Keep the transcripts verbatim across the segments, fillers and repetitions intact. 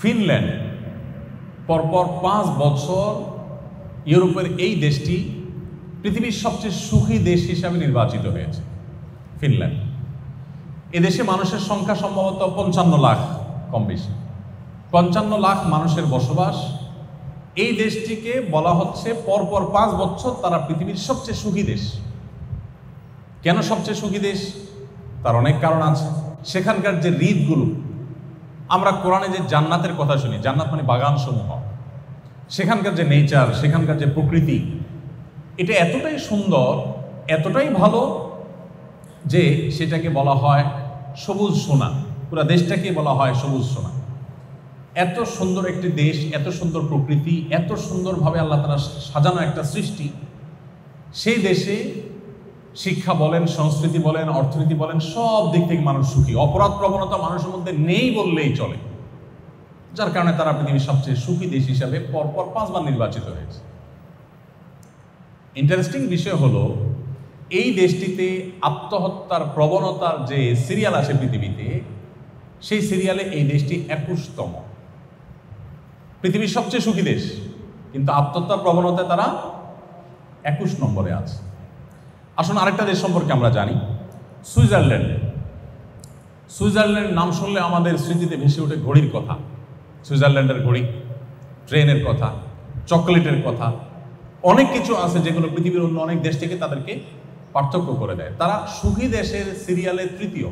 Finland পরপর পাঁচ বছর ইউরোপের এই দেশটি পৃথিবীর সবচেয়ে সুখী দেশ হিসাবে নির্বাচিত হয়েছে। ফিনল্যান্ড এদেশে মানুষের সংখ্যা সম্ভবত পঞ্চান্ন লাখ, কম বেশি পঞ্চান্ন লাখ মানুষের বসবাস। এই দেশটিকে বলা হচ্ছে পরপর পাঁচ বছর তারা পৃথিবীর সবচেয়ে সুখী দেশ। কেন সবচেয়ে সুখী দেশ? তার অনেক কারণ আছে। সেখানকার যে রীতগুলো, আমরা কোরআনে যে জান্নাতের কথা শুনি, জান্নাত মানে বাগান সমূহ, সেখানকার যে নেচার, সেখানকার যে প্রকৃতি, এটা এতটাই সুন্দর, এতটাই ভালো যে সেটাকে বলা হয় সবুজ সোনা। পুরো দেশটাকে বলা হয় সবুজ সোনা। এত সুন্দর একটি দেশ, এত সুন্দর প্রকৃতি, এত সুন্দরভাবে আল্লাহ তাআলা সাজানো একটা সৃষ্টি। সেই দেশে শিক্ষা বলেন, সংস্কৃতি বলেন, অর্থনীতি বলেন, সব দিক থেকে মানুষ সুখী। অপরাধ প্রবণতা মানুষের মধ্যে নেই বললেই চলে, যার কারণে তারা পৃথিবীর সবচেয়ে সুখী দেশ হিসাবে পরপর পাঁচবার নির্বাচিত হয়েছে। ইন্টারেস্টিং বিষয় হলো, এই দেশটিতে আত্মহত্যার প্রবণতার যে সিরিয়াল আছে পৃথিবীতে, সেই সিরিয়ালে এই দেশটি একুশতম। পৃথিবীর সবচেয়ে সুখী দেশ, কিন্তু আত্মহত্যার প্রবণতায় তারা একুশ নম্বরে আছে। আসুন আরেকটা দেশ সম্পর্কে আমরা জানি, সুইজারল্যান্ড। সুইজারল্যান্ড নাম শুনলে আমাদের স্মৃতিতে ভেসে ওঠে ঘড়ির কথা। সুইজারল্যান্ডের ঘড়ি, ট্রেনের কথা, চকোলেটের কথা, অনেক কিছু আছে যেগুলো পৃথিবীর অন্য অনেক দেশ থেকে তাদেরকে পার্থক্য করে দেয়। তারা সুখী দেশের সিরিয়ালে তৃতীয়।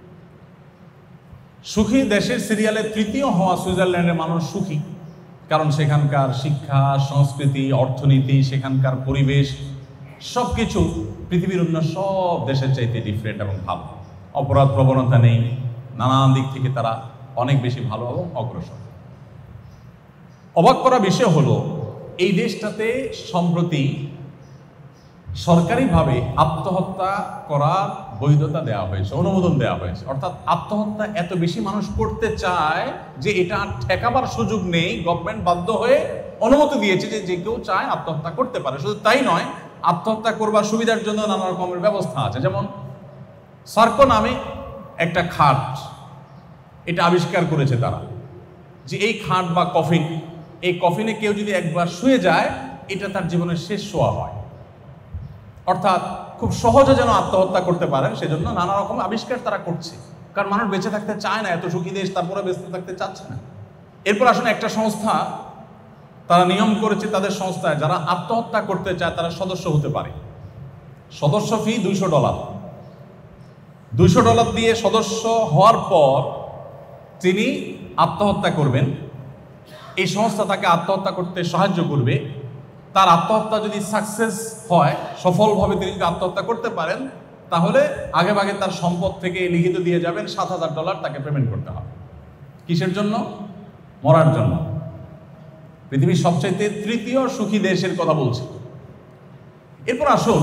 সুখী দেশের সিরিয়ালে তৃতীয় হওয়া সুইজারল্যান্ডের মানুষ সুখী, কারণ সেখানকার শিক্ষা, সংস্কৃতি, অর্থনীতি, সেখানকার পরিবেশ সব কিছু পৃথিবীর অন্য সব দেশের চাইতে ডিফারেন্ট এবং ভালো। অপরাধ প্রবণতা নেই, নানান দিক থেকে তারা অনেক বেশি ভালো এবং অগ্রসর। অবাক করা বিষয় হলো, এই দেশটাতে সম্প্রতি সরকারিভাবে আত্মহত্যা করার বৈধতা দেওয়া হয়েছে, অনুমোদন দেওয়া হয়েছে। অর্থাৎ আত্মহত্যা এত বেশি মানুষ করতে চায় যে এটা ঠেকাবার সুযোগ নেই। গভর্নমেন্ট বাধ্য হয়ে অনুমতি দিয়েছে যে যে কেউ চায় আত্মহত্যা করতে পারে। শুধু তাই নয়, আত্মহত্যা করবার সুবিধার জন্য নানা রকমের ব্যবস্থা আছে। যেমন সার্কো নামে একটা খাট, এটা আবিষ্কার করেছে তারা, যে এই খাট বা কফিন, এই কফিনে কেউ যদি একবার শুয়ে যায়, এটা তার জীবনের শেষ শোয়া হয়। অর্থাৎ খুব সহজে যেন আত্মহত্যা করতে পারেন, সেজন্য নানা রকম আবিষ্কার তারা করছে। কারণ মানুষ বেঁচে থাকতে চায় না, এত সুখী দেশ, তারপরে বেঁচে থাকতে চাচ্ছে না। এরপর আসুন একটা সংস্থা, তারা নিয়ম করেছে তাদের সংস্থায় যারা আত্মহত্যা করতে চায় তারা সদস্য হতে পারে। সদস্য ফি দুইশো ডলার। দুইশো ডলার দিয়ে সদস্য হওয়ার পর তিনি আত্মহত্যা করবেন। এই সংস্থা তাকে আত্মহত্যা করতে সাহায্য করবে। তার আত্মহত্যা যদি সাকসেস হয়, সফলভাবে তিনি যদি আত্মহত্যা করতে পারেন, তাহলে আগে ভাগে তার সম্পদ থেকে লিখিত দিয়ে যাবেন সাত হাজার ডলার তাকে পেমেন্ট করতে হবে। কিসের জন্য? মরার জন্য। পৃথিবীর সবচাইতে তৃতীয় সুখী দেশের কথা বলছি। এরপর আসুন,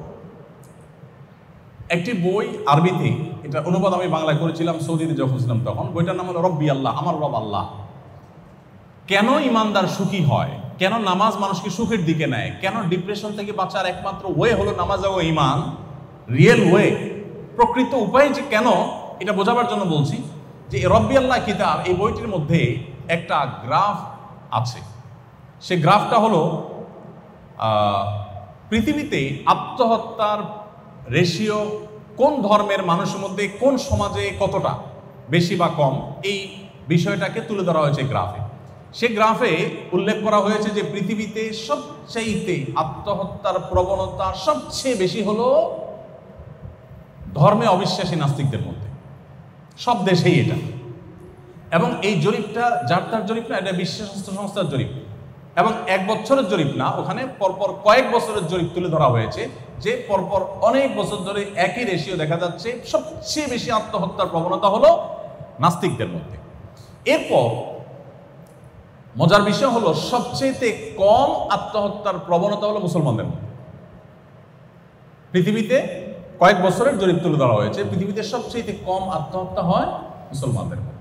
একটি বই আরবিতে, এটা অনুবাদ আমি বাংলায় করেছিলাম সৌদিতে যখন ছিলাম তখন। বইটার নাম হলো রব্বি আল্লাহ, আমার রব আল্লাহ। কেন ইমানদার সুখী হয়, কেন নামাজ মানুষকে সুখের দিকে নেয়, কেন ডিপ্রেশন থেকে বাঁচার একমাত্র ওয়ে হলো নামাজ ও ইমান, রিয়েল ওয়ে, প্রকৃত উপায় যে কেন, এটা বোঝাবার জন্য বলছি যে রব্বি আল্লাহ কিতাব, এই বইটির মধ্যে একটা গ্রাফ আছে। সে গ্রাফটা হলো পৃথিবীতে আত্মহত্যার রেশিও কোন ধর্মের মানুষের মধ্যে, কোন সমাজে কতটা বেশি বা কম, এই বিষয়টাকে তুলে ধরা হয়েছে গ্রাফে। সে গ্রাফে উল্লেখ করা হয়েছে যে পৃথিবীতে সবচেয়ে আত্মহত্যার প্রবণতা সবচেয়ে বেশি হলো ধর্মে অবিশ্বাসী নাস্তিকদের মধ্যে, সব দেশেই এটা। এবং এই জরিপটা যার তার জরিপ না, এটা বিশ্ব স্বাস্থ্য সংস্থার জরিপ, এবং এক বছরের জরিপ না, ওখানে পরপর কয়েক বছরের জরিপ তুলে ধরা হয়েছে যে পরপর অনেক বছর ধরে একই রেশিও দেখা যাচ্ছে। সবচেয়ে বেশি আত্মহত্যার প্রবণতা হলো নাস্তিকদের মধ্যে। এরপর মজার বিষয় হলো, সবচেয়ে কম আত্মহত্যার প্রবণতা হলো মুসলমানদের মধ্যে। পৃথিবীতে কয়েক বছরের জরিপ তুলে ধরা হয়েছে, পৃথিবীতে সবচেয়ে কম আত্মহত্যা হয় মুসলমানদের মধ্যে।